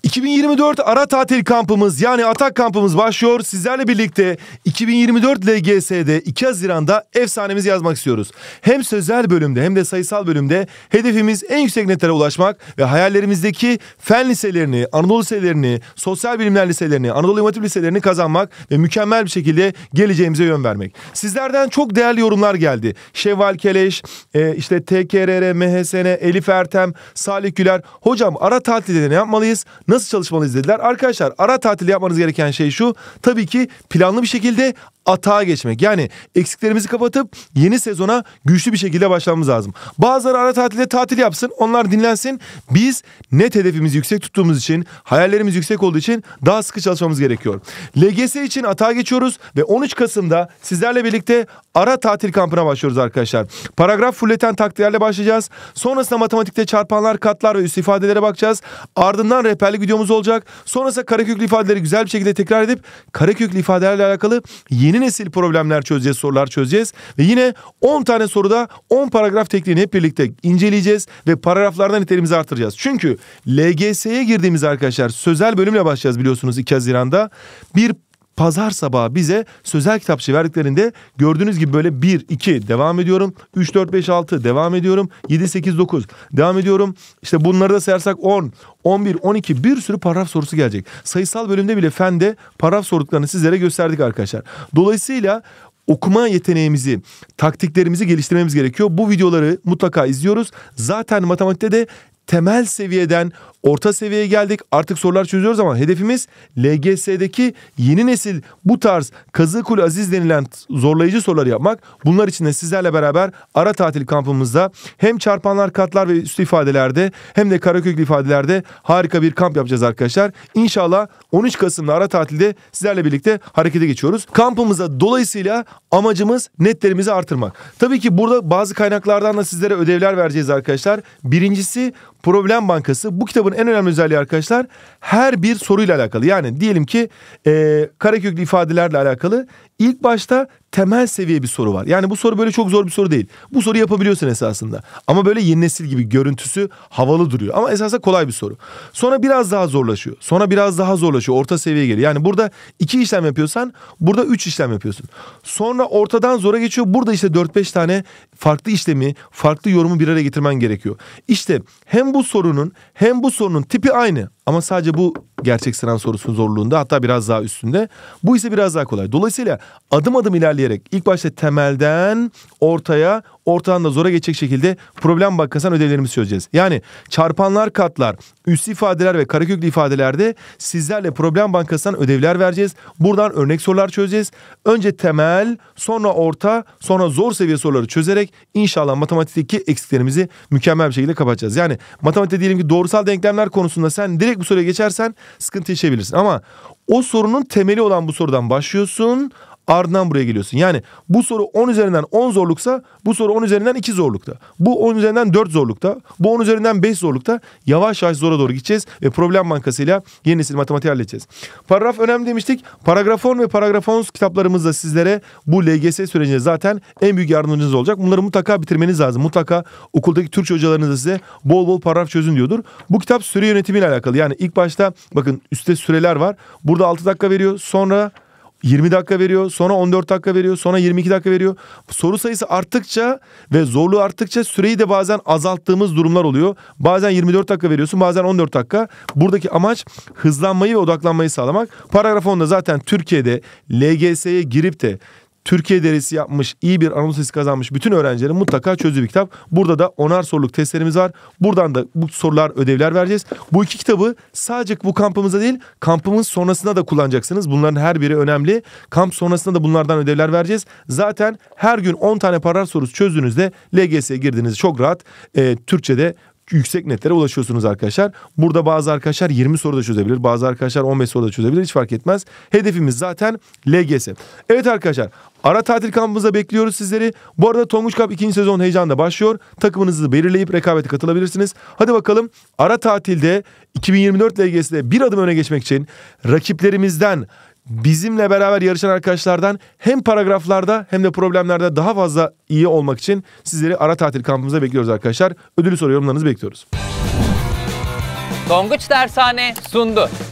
2024 ara tatil kampımız yani Atak kampımız başlıyor. Sizlerle birlikte 2024 LGS'de 2 Haziran'da efsanemizi yazmak istiyoruz. Hem sözel bölümde hem de sayısal bölümde hedefimiz en yüksek netlere ulaşmak ve hayallerimizdeki fen liselerini, Anadolu liselerini, sosyal bilimler liselerini, Anadolu İmam Hatip liselerini kazanmak ve mükemmel bir şekilde geleceğimize yön vermek. Sizlerden çok değerli yorumlar geldi. Şevval Keleş, işte TKRR, MHSN, Elif Ertem, Salih Güler. Hocam ara tatilde ne yapmalıyız? Nasıl çalışmalıyız dediler. Arkadaşlar ara tatil yapmanız gereken şey şu. Tabii ki planlı bir şekilde atağa geçmek. Yani eksiklerimizi kapatıp yeni sezona güçlü bir şekilde başlamamız lazım. Bazıları ara tatilde tatil yapsın. Onlar dinlensin. Biz net hedefimizi yüksek tuttuğumuz için, hayallerimiz yüksek olduğu için daha sıkı çalışmamız gerekiyor. LGS için atağa geçiyoruz ve 13 Kasım'da sizlerle birlikte ara tatil kampına başlıyoruz arkadaşlar. Paragraf fulleten taktiklerle başlayacağız. Sonrasında matematikte çarpanlar, katlar ve üst ifadelere bakacağız. Ardından rehberlik videomuz olacak. Sonrasında kareköklü ifadeleri güzel bir şekilde tekrar edip kareköklü ifadelerle alakalı yeni nesil problemler çözeceğiz, sorular çözeceğiz. Ve yine 10 tane soruda 10 paragraf tekniğini hep birlikte inceleyeceğiz ve paragraflardan niteliğimizi artıracağız. Çünkü LGS'ye girdiğimiz arkadaşlar sözel bölümle başlayacağız biliyorsunuz 2 Haziran'da. Bir pazar sabahı bize sözel kitapçı verdiklerinde gördüğünüz gibi böyle 1, 2 devam ediyorum. 3, 4, 5, 6 devam ediyorum. 7, 8, 9 devam ediyorum. İşte bunları da sayarsak 10, 11, 12 bir sürü paragraf sorusu gelecek. Sayısal bölümde bile fende paragraf sorduklarını sizlere gösterdik arkadaşlar. Dolayısıyla okuma yeteneğimizi, taktiklerimizi geliştirmemiz gerekiyor. Bu videoları mutlaka izliyoruz. Zaten matematikte de temel seviyeden orta seviyeye geldik. Artık sorular çözüyoruz ama hedefimiz LGS'deki yeni nesil bu tarz Kazıkulu Aziz denilen zorlayıcı soruları yapmak. Bunlar için de sizlerle beraber ara tatil kampımızda hem çarpanlar, katlar ve üstü ifadelerde hem de karaköklü ifadelerde harika bir kamp yapacağız arkadaşlar. İnşallah 13 Kasım'da ara tatilde sizlerle birlikte harekete geçiyoruz. Kampımıza dolayısıyla amacımız netlerimizi artırmak. Tabii ki burada bazı kaynaklardan da sizlere ödevler vereceğiz arkadaşlar. Birincisi Problem Bankası. Bu kitabın en önemli özelliği arkadaşlar her bir soruyla alakalı. Yani diyelim ki kareköklü ifadelerle alakalı ilk başta temel seviye bir soru var. Yani bu soru böyle çok zor bir soru değil. Bu soruyu yapabiliyorsun esasında. Ama böyle yeni nesil gibi görüntüsü havalı duruyor. Ama esasında kolay bir soru. Sonra biraz daha zorlaşıyor. Sonra biraz daha zorlaşıyor. Orta seviyeye geliyor. Yani burada 2 işlem yapıyorsan burada 3 işlem yapıyorsun. Sonra ortadan zora geçiyor. Burada işte 4-5 tane farklı işlemi, farklı yorumu bir araya getirmen gerekiyor. İşte hem bu sorunun tipi aynı. Ama sadece bu gerçek sınav sorusunun zorluğunda, hatta biraz daha üstünde. Bu ise biraz daha kolay. Dolayısıyla adım adım ilerleyerek ilk başta temelden ortaya, ortadan da zora geçecek şekilde Problem Bankası'ndan ödevlerimizi çözeceğiz. Yani çarpanlar, katlar, üst ifadeler ve kareköklü ifadelerde sizlerle Problem Bankası'ndan ödevler vereceğiz. Buradan örnek sorular çözeceğiz. Önce temel, sonra orta, sonra zor seviye soruları çözerek inşallah matematikteki eksiklerimizi mükemmel bir şekilde kapatacağız. Yani matematikte diyelim ki doğrusal denklemler konusunda sen direkt bu soruya geçersen sıkıntı yaşayabilirsin. Ama o sorunun temeli olan bu sorudan başlıyorsun, ardından buraya geliyorsun. Yani bu soru 10 üzerinden 10 zorluksa bu soru 10 üzerinden 2 zorlukta. Bu 10 üzerinden 4 zorlukta. Bu 10 üzerinden 5 zorlukta. Yavaş yavaş zora doğru gideceğiz ve Problem Bankası'yla yeni nesil matematiği halledeceğiz. Paragraf önemli demiştik. Paragrafon ve paragrafon kitaplarımız da sizlere bu LGS sürecinde zaten en büyük yardımcınız olacak. Bunları mutlaka bitirmeniz lazım. Mutlaka okuldaki Türkçe hocalarınız da size bol bol paragraf çözün diyordur. Bu kitap süre yönetimiyle alakalı. Yani ilk başta bakın üstte süreler var. Burada 6 dakika veriyor. Sonra 20 dakika veriyor, sonra 14 dakika veriyor, sonra 22 dakika veriyor. Soru sayısı arttıkça ve zorluğu arttıkça süreyi de bazen azalttığımız durumlar oluyor. Bazen 24 dakika veriyorsun, bazen 14 dakika. Buradaki amaç hızlanmayı ve odaklanmayı sağlamak. Paragrafonda zaten Türkiye'de LGS'ye girip de Türkiye derecesi yapmış, iyi bir Anadolu Lisesi kazanmış bütün öğrencilerin mutlaka çözdüğü bir kitap. Burada da 10'ar soruluk testlerimiz var. Buradan da bu sorular, ödevler vereceğiz. Bu iki kitabı sadece bu kampımızda değil, kampımız sonrasında da kullanacaksınız. Bunların her biri önemli. Kamp sonrasında da bunlardan ödevler vereceğiz. Zaten her gün 10 tane paragraf sorusu çözdüğünüzde LGS'ye girdiğinizde çok rahat Türkçe'de yüksek netlere ulaşıyorsunuz arkadaşlar. Burada bazı arkadaşlar 20 soru da çözebilir. Bazı arkadaşlar 15 soru da çözebilir. Hiç fark etmez. Hedefimiz zaten LGS. Evet arkadaşlar. Ara tatil kampımıza bekliyoruz sizleri. Bu arada Tonguç Cup 2. sezon heyecanla başlıyor. Takımınızı belirleyip rekabete katılabilirsiniz. Hadi bakalım ara tatilde 2024 LGS'de bir adım öne geçmek için rakiplerimizden, bizimle beraber yarışan arkadaşlardan hem paragraflarda hem de problemlerde daha fazla iyi olmak için sizleri ara tatil kampımıza bekliyoruz arkadaşlar. Ödülü soru yorumlarınızı bekliyoruz. Tonguç Dershane sundu.